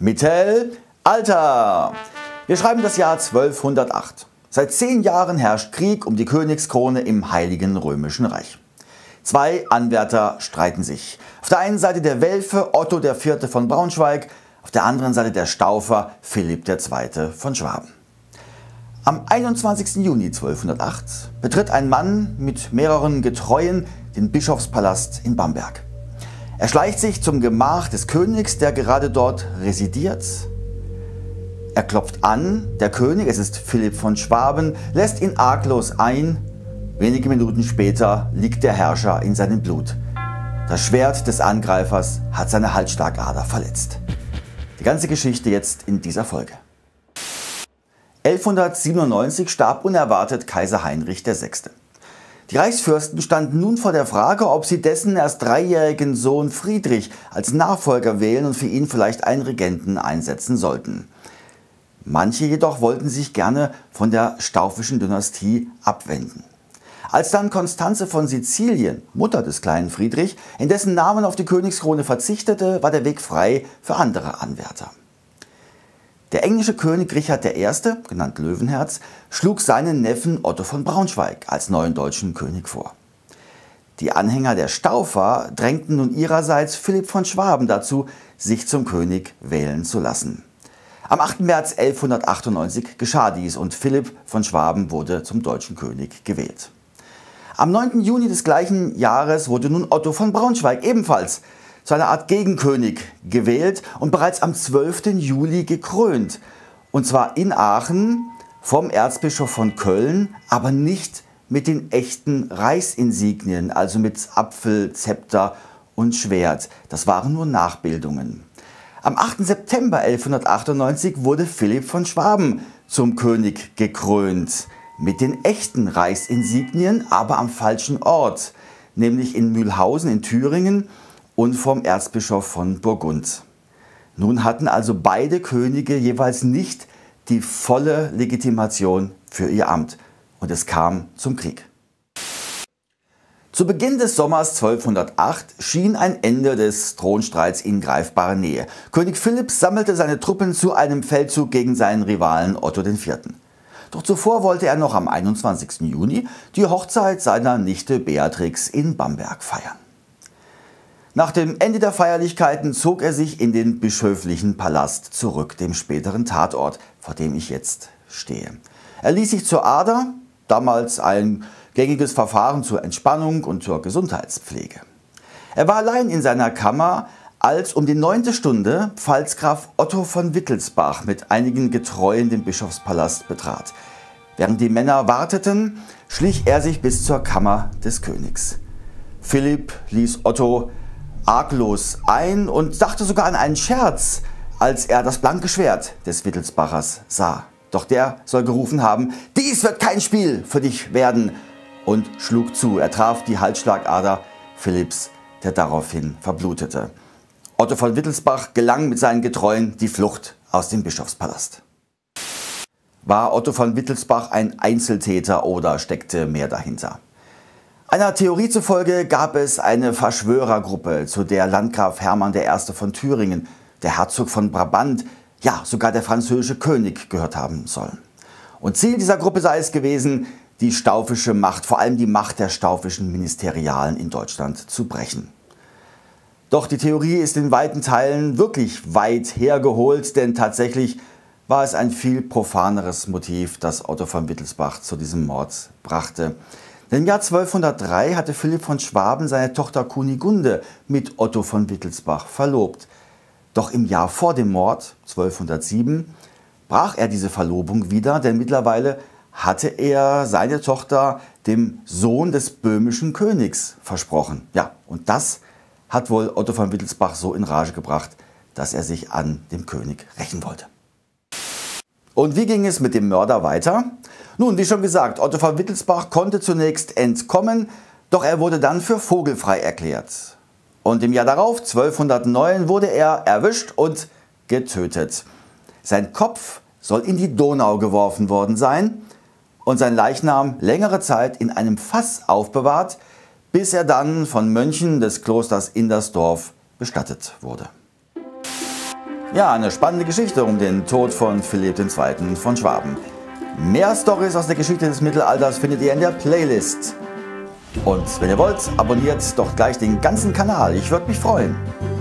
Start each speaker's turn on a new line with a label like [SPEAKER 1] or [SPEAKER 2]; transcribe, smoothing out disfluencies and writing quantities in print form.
[SPEAKER 1] Mittelalter. Wir schreiben das Jahr 1208. Seit 10 Jahren herrscht Krieg um die Königskrone im Heiligen Römischen Reich. Zwei Anwärter streiten sich. Auf der einen Seite der Welfe Otto IV. Von Braunschweig, auf der anderen Seite der Staufer Philipp II. Von Schwaben. Am 21. Juni 1208 betritt ein Mann mit mehreren Getreuen den Bischofspalast in Bamberg. Er schleicht sich zum Gemach des Königs, der gerade dort residiert. Er klopft an, der König, es ist Philipp von Schwaben, lässt ihn arglos ein. Wenige Minuten später liegt der Herrscher in seinem Blut. Das Schwert des Angreifers hat seine Halsschlagader verletzt. Die ganze Geschichte jetzt in dieser Folge. 1197 starb unerwartet Kaiser Heinrich VI. Die Reichsfürsten standen nun vor der Frage, ob sie dessen erst 3-jährigen Sohn Friedrich als Nachfolger wählen und für ihn vielleicht einen Regenten einsetzen sollten. Manche jedoch wollten sich gerne von der staufischen Dynastie abwenden. Als dann Konstanze von Sizilien, Mutter des kleinen Friedrich, in dessen Namen auf die Königskrone verzichtete, war der Weg frei für andere Anwärter. Der englische König Richard I., genannt Löwenherz, schlug seinen Neffen Otto von Braunschweig als neuen deutschen König vor. Die Anhänger der Staufer drängten nun ihrerseits Philipp von Schwaben dazu, sich zum König wählen zu lassen. Am 8. März 1198 geschah dies und Philipp von Schwaben wurde zum deutschen König gewählt. Am 9. Juni des gleichen Jahres wurde nun Otto von Braunschweig ebenfalls zu einer Art Gegenkönig gewählt und bereits am 12. Juli gekrönt. Und zwar in Aachen vom Erzbischof von Köln, aber nicht mit den echten Reichsinsignien, also mit Apfel, Zepter und Schwert. Das waren nur Nachbildungen. Am 8. September 1198 wurde Philipp von Schwaben zum König gekrönt. Mit den echten Reichsinsignien, aber am falschen Ort, nämlich in Mühlhausen in Thüringen und vom Erzbischof von Burgund. Nun hatten also beide Könige jeweils nicht die volle Legitimation für ihr Amt und es kam zum Krieg. Zu Beginn des Sommers 1208 schien ein Ende des Thronstreits in greifbarer Nähe. König Philipp sammelte seine Truppen zu einem Feldzug gegen seinen Rivalen Otto IV. Doch zuvor wollte er noch am 21. Juni die Hochzeit seiner Nichte Beatrix in Bamberg feiern. Nach dem Ende der Feierlichkeiten zog er sich in den bischöflichen Palast zurück, dem späteren Tatort, vor dem ich jetzt stehe. Er ließ sich zur Ader, damals ein gängiges Verfahren zur Entspannung und zur Gesundheitspflege. Er war allein in seiner Kammer, als um die 9. Stunde Pfalzgraf Otto von Wittelsbach mit einigen Getreuen den Bischofspalast betrat. Während die Männer warteten, schlich er sich bis zur Kammer des Königs. Philipp ließ Otto arglos ein und dachte sogar an einen Scherz, als er das blanke Schwert des Wittelsbachers sah. Doch der soll gerufen haben: "Dies wird kein Spiel für dich werden", und schlug zu. Er traf die Halsschlagader Philipps, der daraufhin verblutete. Otto von Wittelsbach gelang mit seinen Getreuen die Flucht aus dem Bischofspalast. War Otto von Wittelsbach ein Einzeltäter oder steckte mehr dahinter? Einer Theorie zufolge gab es eine Verschwörergruppe, zu der Landgraf Hermann I. von Thüringen, der Herzog von Brabant, ja sogar der französische König gehört haben sollen. Und Ziel dieser Gruppe sei es gewesen, die staufische Macht, vor allem die Macht der staufischen Ministerialen in Deutschland zu brechen. Doch die Theorie ist in weiten Teilen wirklich weit hergeholt, denn tatsächlich war es ein viel profaneres Motiv, das Otto von Wittelsbach zu diesem Mord brachte. Denn im Jahr 1203 hatte Philipp von Schwaben seine Tochter Kunigunde mit Otto von Wittelsbach verlobt. Doch im Jahr vor dem Mord, 1207, brach er diese Verlobung wieder, denn mittlerweile hatte er seine Tochter dem Sohn des böhmischen Königs versprochen. Ja, und das hat wohl Otto von Wittelsbach so in Rage gebracht, dass er sich an dem König rächen wollte. Und wie ging es mit dem Mörder weiter? Nun, wie schon gesagt, Otto von Wittelsbach konnte zunächst entkommen, doch er wurde dann für vogelfrei erklärt. Und im Jahr darauf, 1209, wurde er erwischt und getötet. Sein Kopf soll in die Donau geworfen worden sein und sein Leichnam längere Zeit in einem Fass aufbewahrt, bis er dann von Mönchen des Klosters Indersdorf bestattet wurde. Ja, eine spannende Geschichte um den Tod von Philipp II. Von Schwaben. Mehr Storys aus der Geschichte des Mittelalters findet ihr in der Playlist. Und wenn ihr wollt, abonniert doch gleich den ganzen Kanal, ich würde mich freuen.